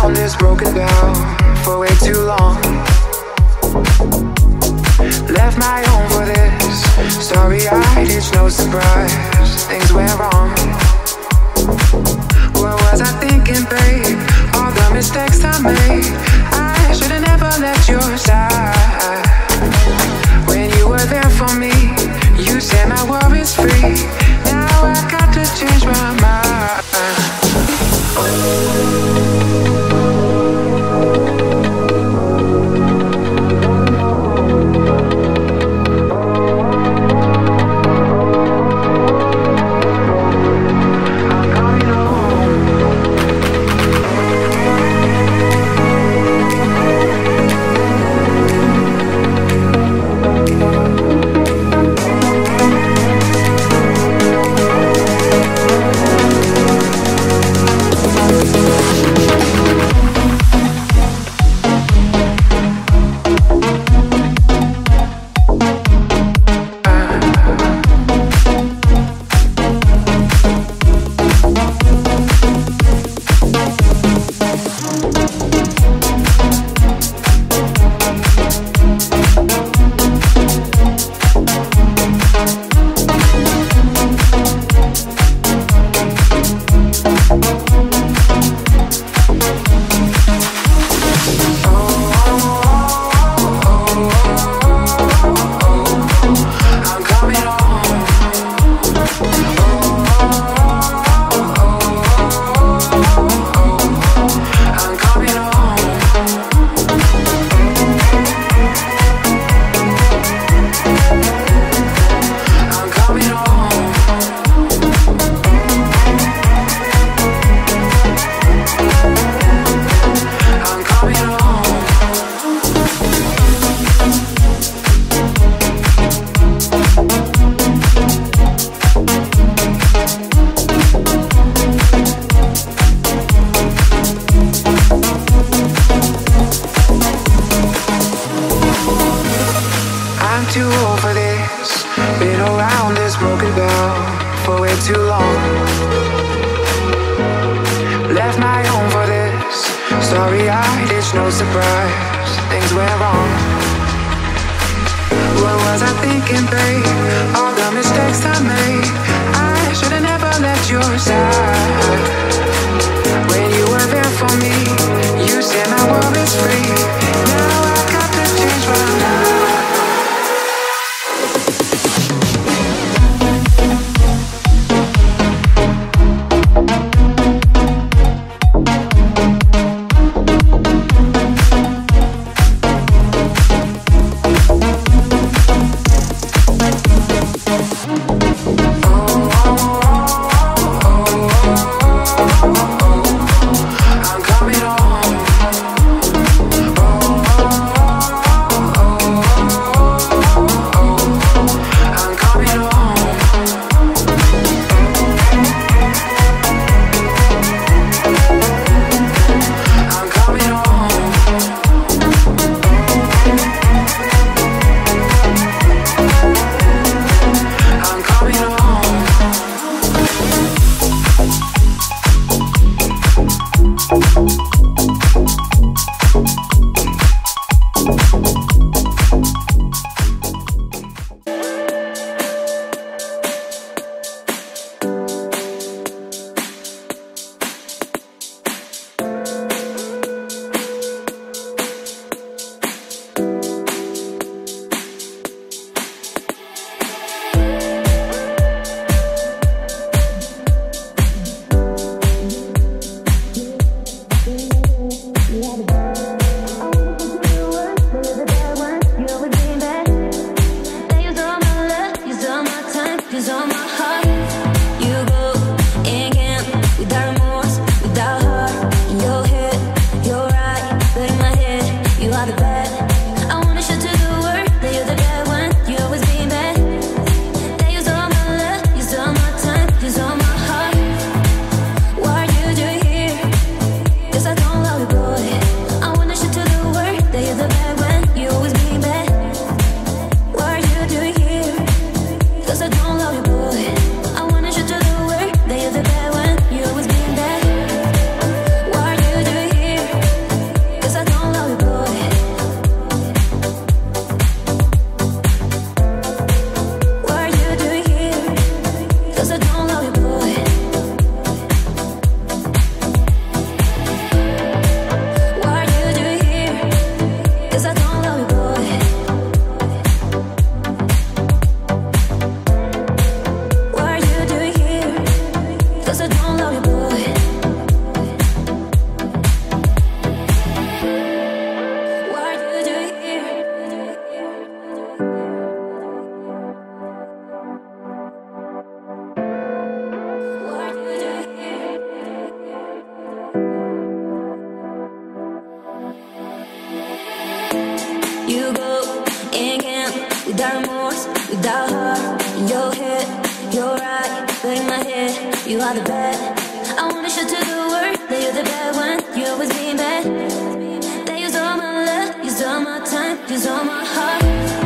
is broken down for way too long. Left my home for this. Starry-eyed, it's no surprise. Things went wrong. What was I thinking, babe? All the mistakes I made. I should've never left your side. When you were there for me, you set my worries free. Now I got to change my mind. Too old for this. Been around this, broken down for way too long. Left my home for this. Starry-eyed, it's no surprise. Things went wrong. What was I thinking, babe? All the mistakes I made. I should've never left your side. When you were there for me, you set my worries free. Now I got to change my mind. You go in camp without remorse, without heart. In your head, you're right, but in my head, you are the bad. I wanna show to the world that you're the bad one. You always being bad. That use all my love, use all my time, use all my heart.